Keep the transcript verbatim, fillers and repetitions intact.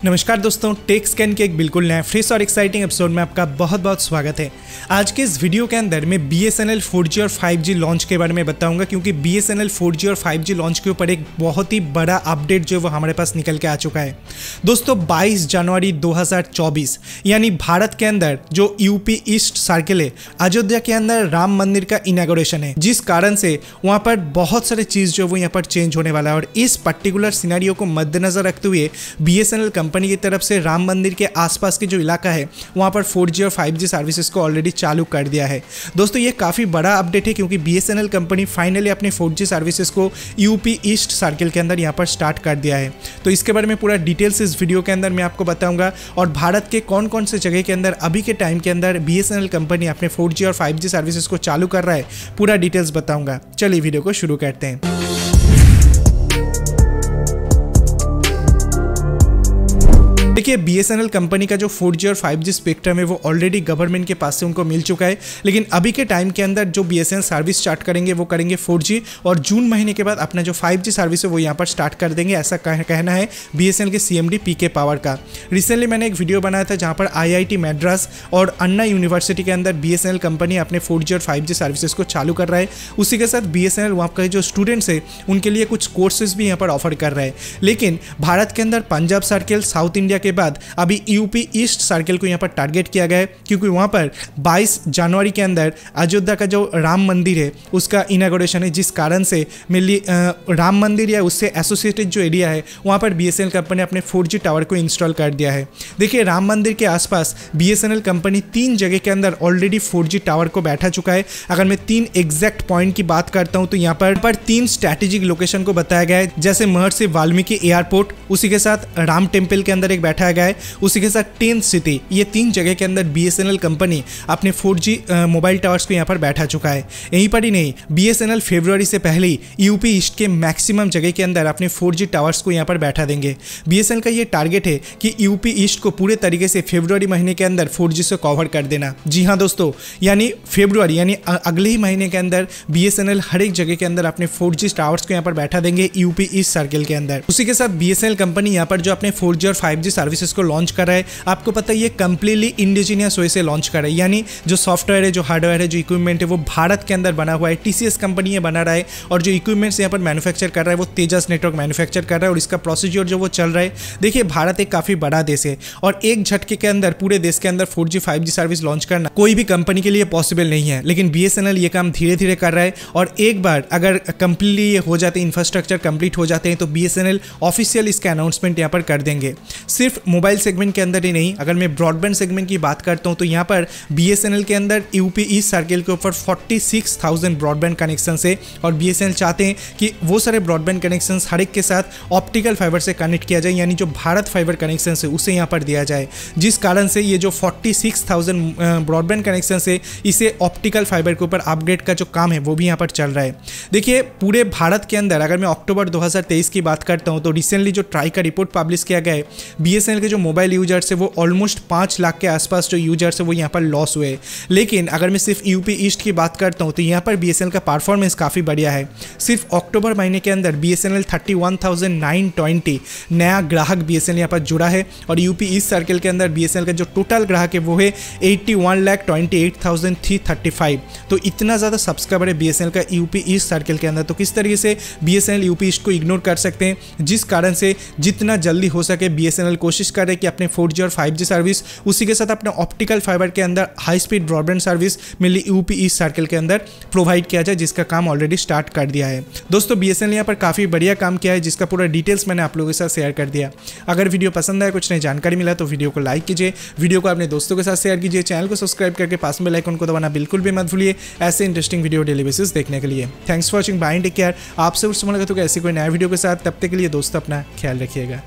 नमस्कार दोस्तों, take scan के एक बिल्कुल नया फ्रेश और एक्साइटिंग एपिसोड में आपका बहुत बहुत स्वागत है। आज के इस वीडियो के अंदर मैं B S N L four G और फाइव जी लॉन्च के बारे में बताऊंगा, क्योंकि B S N L four G और फाइव जी लॉन्च के ऊपर एक बहुत ही बड़ा अपडेट जो है वो हमारे पास निकल के आ चुका है। दोस्तों बाईस जनवरी दो हज़ार चौबीस यानी भारत के अंदर जो यूपी ईस्ट सर्किल है, अयोध्या के अंदर राम मंदिर का इनॉग्रेशन है, जिस कारण से वहाँ पर बहुत सारे चीज़ जो वो यहाँ पर चेंज होने वाला है। और इस पर्टिकुलर सिनेरियो को मद्देनजर रखते हुए B S N L company की तरफ से राम मंदिर के आसपास के जो इलाका है वहाँ पर फोर जी और फाइव जी सर्विसेज को ऑलरेडी चालू कर दिया है। दोस्तों ये काफ़ी बड़ा अपडेट है, क्योंकि B S N L company finally अपने फोर जी सर्विसेज को यूपी ईस्ट सर्किल के अंदर यहाँ पर स्टार्ट कर दिया है। तो इसके बारे में पूरा डिटेल्स इस वीडियो के अंदर मैं आपको बताऊंगा, और भारत के कौन कौन से जगह के अंदर अभी के टाइम के अंदर B S N L company अपने फोर जी और फाइव जी सर्विसेज को चालू कर रहा है, पूरा डिटेल्स बताऊंगा। चलिए वीडियो को शुरू करते हैं। देखिए B S N L company का जो फोर जी और फाइव जी स्पेक्ट्रम है वो ऑलरेडी गवर्नमेंट के पास से उनको मिल चुका है, लेकिन अभी के टाइम के अंदर जो B S N L service start करेंगे वो करेंगे फोर जी, और जून महीने के बाद अपना जो फाइव जी सर्विस है वो यहाँ पर स्टार्ट कर देंगे, ऐसा कहना है बी एस एन एल के सी एम डी पी के पावर का। रिसेंटली मैंने एक वीडियो बनाया था जहाँ पर आई आई टी मैड्रास और अन्ना यूनिवर्सिटी के अंदर B S N L company अपने फोर जी और फाइव जी सर्विसेज को चालू कर रहा है। उसी के साथ बी एस एन एल वहाँ के जो स्टूडेंट्स है उनके लिए कुछ कोर्सेज भी यहाँ पर ऑफर कर रहा है। लेकिन भारत के अंदर पंजाब सर्किल, साउथ इंडिया के बाद अभी यूपी ईस्ट सर्किल को यहाँ पर टारगेट किया गया है, क्योंकि वहाँ पर बाईस जनवरी के अंदर अयोध्या का जो राम मंदिर है उसका इनॉग्रेशन है, जिस कारण से मेनली राम मंदिर या उससे एसोसिएटेड जो एरिया है वहाँ पर B S N L company अपने फोर जी टावर को इंस्टॉल कर दिया है। देखिए राम मंदिर के आसपास B S N L company तीन जगह के अंदर ऑलरेडी फोर जी टावर को बैठा चुका है। अगर मैं तीन एग्जैक्ट पॉइंट की बात करता हूँ तो यहाँ पर, पर तीन स्ट्रैटेजिक लोकेशन को बताया गया है, जैसे महर्षि वाल्मीकि एयरपोर्ट, उसी के साथ राम टेम्पल के अंदर एक बैठाया गया है, उसी के साथ टेंथ सिटी। ये तीन जगह के अंदर B S N L company अपने फोर जी मोबाइल टावर्स को यहाँ पर बैठा चुका है। यहीं पर ही नहीं, बी एस एन एल फरवरी से पहले ही यूपी ईस्ट के मैक्सिमम जगह के अंदर अपने फोर जी टावर्स को यहाँ पर बैठा देंगे। बी एस एन एल का ये टारगेट है कि यूपी ईस्ट को पूरे तरीके से फरवरी महीने के अंदर फोर जी से कवर कर देना। जी हाँ दोस्तों, यानी फरवरी यानी अगले ही महीने के अंदर बी एस एन एल हर एक जगह के अंदर अपने फोर जी टावर्स को यहाँ पर बैठा देंगे यूपी ईस्ट सर्किल के अंदर। उसी के साथ B S N L company यहाँ पर जो अपने फोर जी और फाइव जी सर्विसेज को लॉन्च कर रहा है, आपको पता है ये कंप्लीटली इंडिजिनियस वे से लॉन्च कर रहा है, यानी जो सॉफ्टवेयर है, जो हार्डवेयर है, जो इक्विपमेंट है वो भारत के अंदर बना हुआ है। टी सी एस कंपनी ये बना रहा है, और जो इक्विपमेंट्स यहाँ पर मैन्युफैक्चर कर रहा है वो तेजस नेटवर्क मैन्युफैक्चर कर रहा है, और इसका प्रोसीजर जो वो चल रहा है। देखिए भारत एक काफ़ी बड़ा देश है, और एक झटके के अंदर पूरे देश के अंदर four G five G service launch करना कोई भी कंपनी के लिए पॉसिबल नहीं है, लेकिन बी एस एन एल ये काम धीरे धीरे कर रहा है। और एक बार अगर कंप्लीटली ये हो जाते, इंफ्रास्ट्रक्चर कंप्लीट हो जाते हैं, तो B S N L official इसका अनाउंसमेंट यहाँ पर कर देंगे। सिर्फ मोबाइल सेगमेंट के अंदर ही नहीं, अगर मैं ब्रॉडबैंड सेगमेंट की बात करता हूं तो यहां पर बी एस एन एल के अंदर यूपी ईस्ट सर्किल के ऊपर छियालीस हज़ार ब्रॉडबैंड कनेक्शन है, और बी एस एन एल चाहते हैं कि वो सारे ब्रॉडबैंड कनेक्शन हर एक के साथ ऑप्टिकल फाइबर से कनेक्ट किया जाए, यानी जो भारत फाइबर कनेक्शन है उसे यहां पर दिया जाए, जिस कारण से ये जो छियालीस हज़ार ब्रॉडबैंड कनेक्शन है इसे ऑप्टिकल फाइबर के ऊपर अपग्रेड का जो काम है वो भी यहाँ पर चल रहा है। देखिए पूरे भारत के अंदर अगर मैं अक्टूबर दो हज़ार तेईस की बात करता हूँ तो रिसेंटली जो ट्राई का रिपोर्ट पब्लिश किया गया है, बी एस एन एल के जो मोबाइल यूजर्स है वो ऑलमोस्ट पाँच लाख के आसपास जो यूजर्स है वो यहाँ पर लॉस हुए। लेकिन अगर मैं सिर्फ यूपी ईस्ट की बात करता हूँ तो यहाँ पर बी एस एन एल का परफॉर्मेंस काफ़ी बढ़िया है। सिर्फ अक्टूबर महीने के अंदर B S N L thirty one thousand nine twenty नया ग्राहक बी एस एन एल यहाँ पर जुड़ा है, और यूपी ईस्ट सर्किल के अंदर बी एस एन एल का जो टोटल ग्राहक है वो है eighty one lakh twenty eight thousand three thirty five. तो इतना ज़्यादा सब्सक्राइबर है बी एस एन एल का यूपी ईस्ट सर्किल के अंदर। तो किस तरीके से B S N L UP east को इग्नोर कर सकते हैं, जिस कारण से जितना जल्दी हो सके बी एस एन एल कोशिश कर रहे कि अपने फोर जी और फाइव जी सर्विस, उसी के साथ अपने ऑप्टिकल फाइबर के अंदर हाई स्पीड ब्रॉडबैंड सर्विस मिली यूपी ईस्ट सर्किल के अंदर प्रोवाइड किया जाए, जिसका काम ऑलरेडी स्टार्ट कर दिया है। दोस्तों बी एस एन एल यहाँ पर काफ़ी बढ़िया काम किया है, जिसका पूरा डिटेल्स मैंने आप लोगों के साथ शेयर कर दिया। अगर वीडियो पसंद आया, कुछ नई जानकारी मिला तो वीडियो को लाइक कीजिए, वीडियो को अपने दोस्तों के साथ शेयर कीजिए, चैनल को सब्सक्राइब करके पास में बेल आइकन को दबाना बिल्कुल भी मत भूलिए ऐसे इंटरेस्टिंग वीडियो डेली बेसिस देखने के लिए। Thanks for watching, bye, take care. आपसे कुछ मुलाकात होगा ऐसी कोई नया वीडियो के साथ, तब तक के लिए दोस्तों अपना ख्याल रखिएगा।